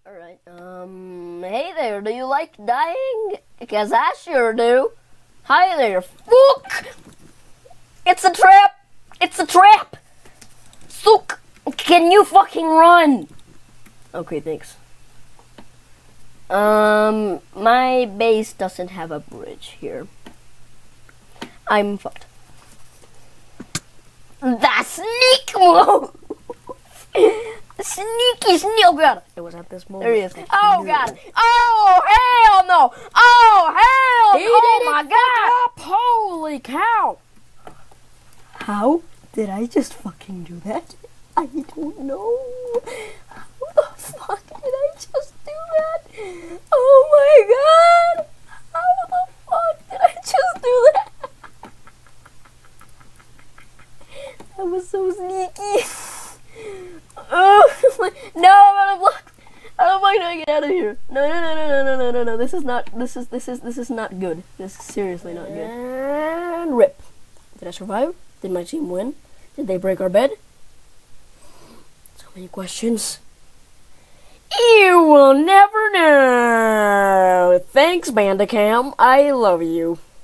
Alright, hey there, do you like dying? Because I sure do. Hi there, fuck! It's a trap! It's a trap! Sook! Can you fucking run? Okay, thanks. My base doesn't have a bridge here. I'm fucked. The sneak move! Sneaky sneak! Oh god! It was at this moment. There he is. Oh god! Oh hell no! Oh hell! He Oh did my it god! up. Holy cow! How did I just fucking do that? I don't know. How the fuck did I just do that? Oh my god! How the fuck did I just do that? That was so sneaky. Oh no! I'm out of luck. How am I gonna get out of here? No! This is not good. This is seriously not good. And rip. Did I survive? Did my team win? Did they break our bed? So many questions. You will never know. Thanks, Bandicam. I love you.